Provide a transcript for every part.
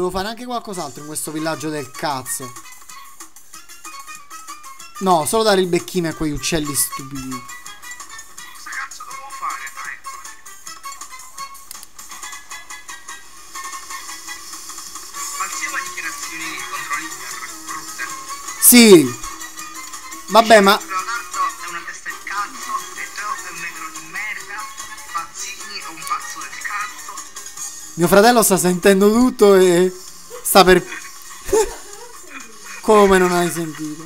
volevo fare anche qualcos'altro in questo villaggio del cazzo. No, solo dare il becchino a quegli uccelli stupidi. Cosa cazzo dovevo fare? Ah, ecco. Falsiamo dichiarazioni contro l'Inter, brutte. Sì. Vabbè, ma... Leonardo è una testa di cazzo, Teo è un negro di merda, Pazzini è un pazzo del cazzo. Mio fratello sta sentendo tutto e sta per... Come non hai sentito?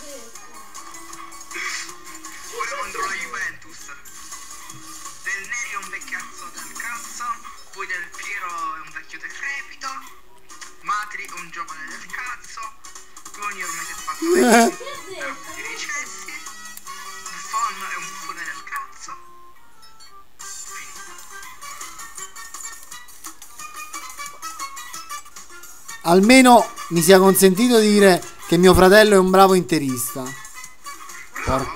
Pure contro la Juventus. Del Neri è un vecchiazzo del cazzo, poi Del Piero è un vecchio decrepito, Matri è un giovane del cazzo, Coni ormai si è fatto di ricessi, Buffon è un buffone del cazzo. Almeno mi sia consentito dire che mio fratello è un bravo interista. Bravo,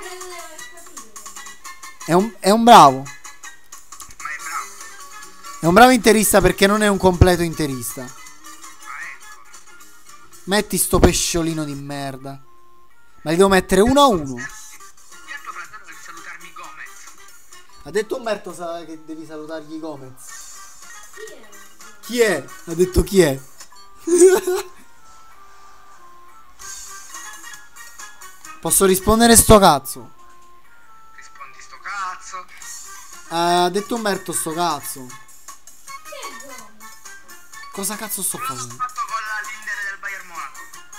È un bravo. ma è bravo. È un bravo interista perché non è un completo interista. Ah, ecco. Metti sto pesciolino di merda. Ma li devo mettere uno a uno. Io a tuo fratello devi salutarmi Gomez. Ha detto Umberto che devi salutargli Gomez. Chi è? Ha detto chi è? Posso rispondere sto cazzo? Rispondi sto cazzo. Ha detto Umberto sto cazzo. Cosa cazzo sto Quello che ho facendo? fatto con l'Inter del Bayern Monaco.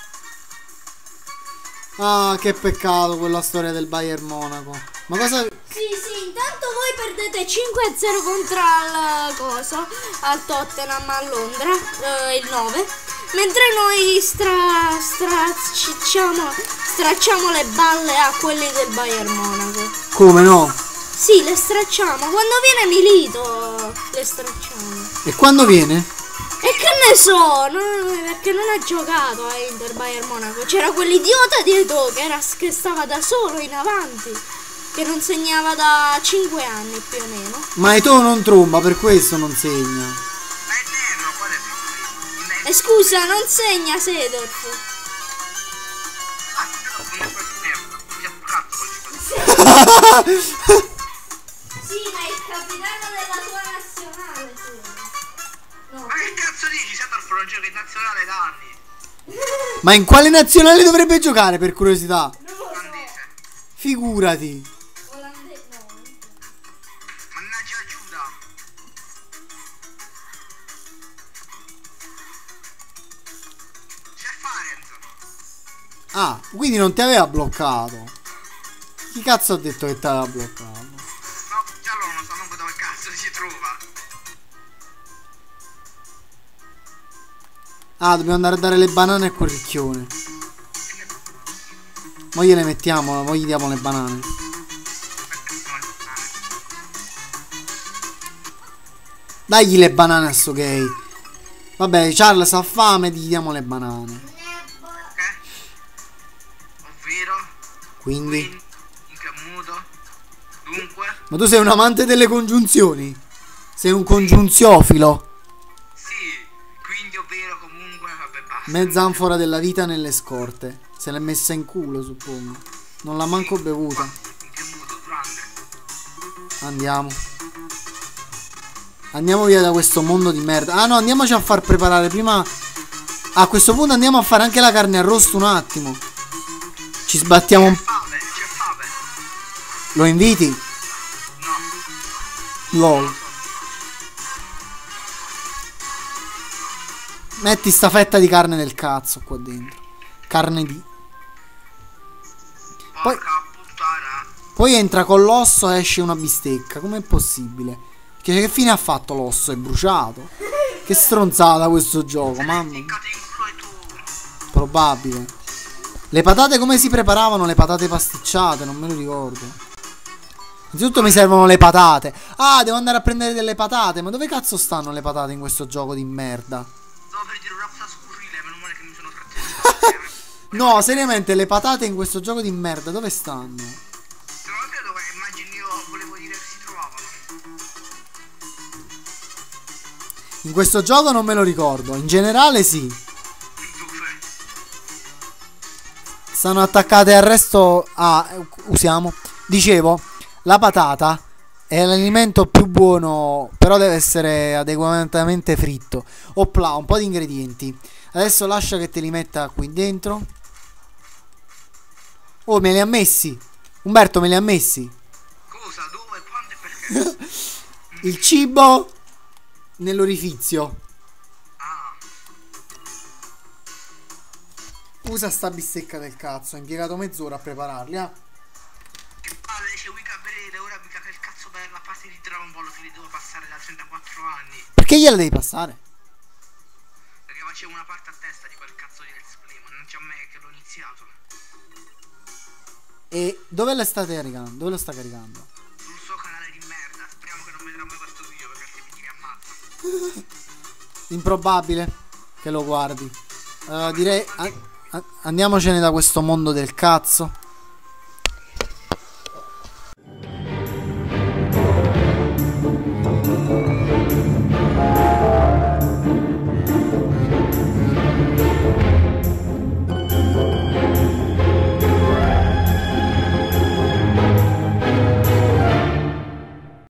Ah, che peccato quella storia del Bayern Monaco. Ma cosa... Sì, intanto voi perdete 5-0 contro il coso, al Tottenham a Londra, il 9, mentre noi stracciamo le balle a quelli del Bayern Monaco. Come no? Sì, le stracciamo, quando viene Milito le stracciamo. E quando viene? E che ne so, perché non ha giocato a Inter Bayern Monaco, c'era quell'idiota dietro che stava da solo in avanti, che non segnava da 5 anni più o meno. Ma Eto'o non tromba, per questo non segna. Ma è nero, qual è? E scusa, non segna Seedorf. Ah, però comunque è merda. Mi ha cazzo col 5. Sì, ma è il capitano della tua nazionale, sì. No. Ma che cazzo dici? Seedorf non gioca in nazionale da anni. Ma in quale nazionale dovrebbe giocare, per curiosità? Non lo so. Olandese. Figurati. Olandese, no. Mannaggia Giuda. C'è Farenz. Ah, quindi non ti aveva bloccato. Chi cazzo ha detto che ti aveva bloccato? No, già lo non so manco dove cazzo si trova. Ah, dobbiamo andare a dare le banane a quel ricchione. Mo gliele mettiamo, mo gli diamo le banane. Dagli le banane a sto gay. Vabbè, Charles ha fame, gli diamo le banane. Ok? Ovvero, Quindi... in che modo? Dunque, Ma tu sei un amante delle congiunzioni? Sei un congiunziofilo. sì, quindi ovvero comunque, vabbè basta. Mezza anfora della vita nelle scorte. Se l'è messa in culo, suppongo. Non l'ha manco bevuta. In che modo? Durante. Andiamo. Andiamo via da questo mondo di merda. Ah no, andiamoci a far preparare prima. A questo punto andiamo a fare anche la carne arrosto un attimo. Ci sbattiamo un... Fave, c'è fave. Lo inviti? No, LOL. Metti sta fetta di carne del cazzo qua dentro. Carne di... porca puttana. Poi entra con l'osso e esce una bistecca. Com'è possibile? Che fine ha fatto l'osso? È bruciato. Che stronzata questo gioco, mamma. Ficcati in culo e tu. Probabile. Le patate come si preparavano? Le patate pasticciate, non me lo ricordo. Innanzitutto mi servono le patate. Ah, devo andare a prendere delle patate. Ma dove cazzo stanno le patate in questo gioco di merda? Stavo per dire una cosa scurrile, meno male che mi sono trattenuto. No, seriamente, le patate in questo gioco di merda dove stanno? Non credo che immagini io volevo dire che si trovavano. In questo gioco non me lo ricordo. In generale sì. Dove? Stanno attaccate al resto. Ah, usiamo. Dicevo, la patata è l'alimento più buono, però deve essere adeguatamente fritto. Opla, un po' di ingredienti. Adesso lascia che te li metta qui dentro. Oh, me li ha messi. Umberto, me li ha messi. Cosa? Dove? Quando e perché? Il cibo nell'orifizio. Ah, Usa sta bistecca del cazzo. Ho impiegato mezz'ora a prepararli. che palle, dice mica vedere, ora mica che il cazzo per la parte di Dragon Ball che li devo passare da 34 anni. Perché gliela devi passare? Perché facevo una parte a testa di quel cazzo di Let's Play, ma non c'è me che l'ho iniziato. E dove la state caricando? Dove lo sta caricando? Sul suo canale di merda, speriamo che non vedrà mai questo video perché altrimenti mi ammazza. Improbabile che lo guardi. Direi andiamocene da questo mondo del cazzo.